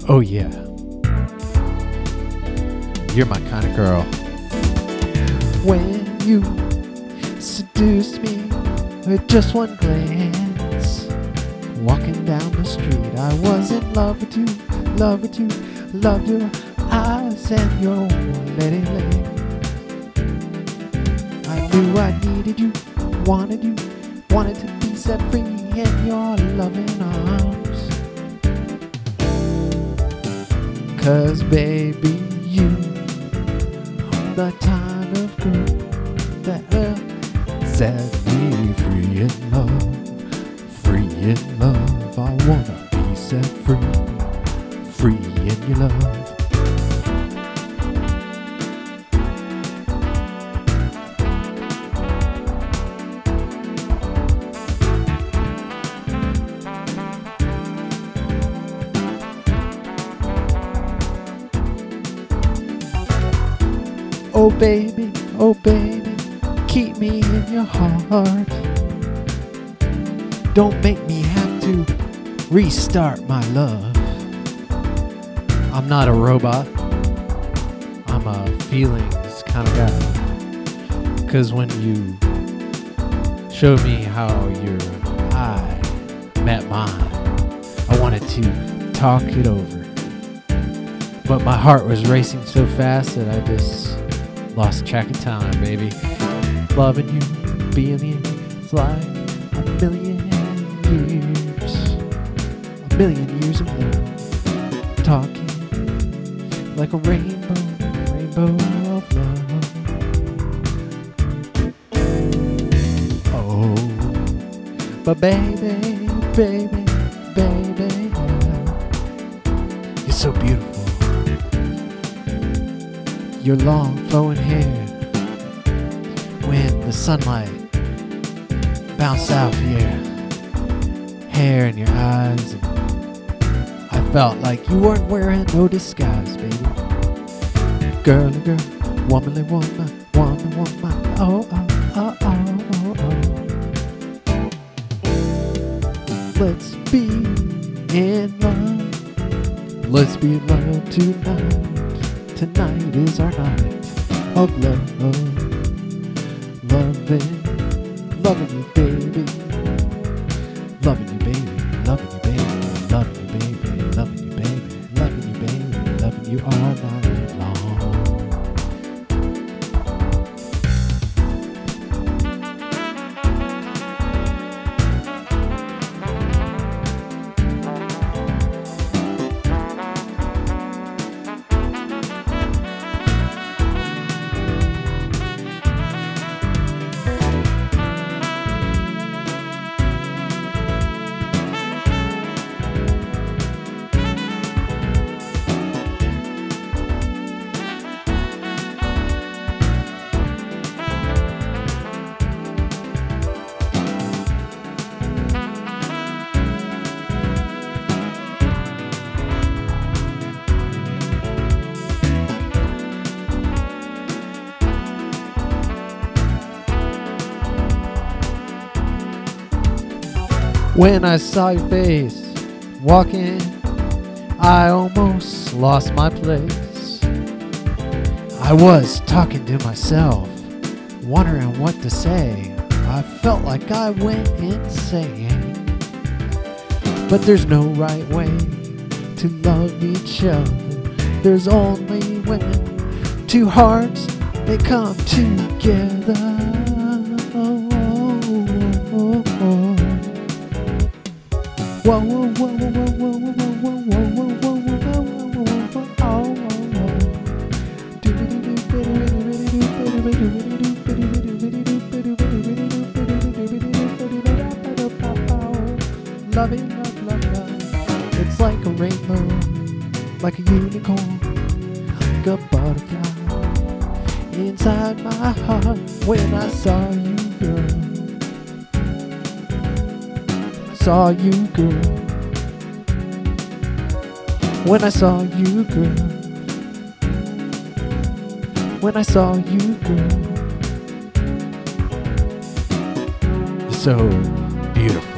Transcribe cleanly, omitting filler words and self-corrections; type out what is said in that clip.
Oh yeah, you're my kind of girl. When you seduced me with just one glance, walking down the street, I was in love with you, loved your eyes and your lady. I knew I needed you, wanted to be set free in your loving arms. 'Cause baby, you are the kind of girl that will set me free in love, free in love. I wanna be set free, free in your love. Oh baby, keep me in your heart. Don't make me have to restart my love. I'm not a robot, I'm a feelings kind of guy. 'Cause when you showed me how your eye met mine, I wanted to talk it over. But my heart was racing so fast that I just lost track of time, baby. Loving you, being you, it's like a million years of love. Talking like a rainbow of love. Oh, but baby, you're so beautiful. Your long flowing hair, when the sunlight bounced out of your hair and your eyes, and I felt like you weren't wearing no disguise, baby. Girly girl, womanly woman, oh. Let's be in love, let's be in love tonight. Tonight is our night of love, loving you, baby, loving you, baby, loving you, baby, loving you, baby, loving you, baby, loving you, baby, loving you all night long. When I saw your face walking, I almost lost my place. I was talking to myself, wondering what to say. I felt like I went insane. But there's no right way to love each other. There's only when two hearts, they come together. Whoa, whoa, whoa, whoa, whoa, whoa, whoa, whoa, whoa, Loving, love. It's like a rainbow, like a unicorn, like a butterfly inside my heart. When I saw you, girl, saw you, girl. When I saw you, girl. When I saw you, girl. You're so beautiful.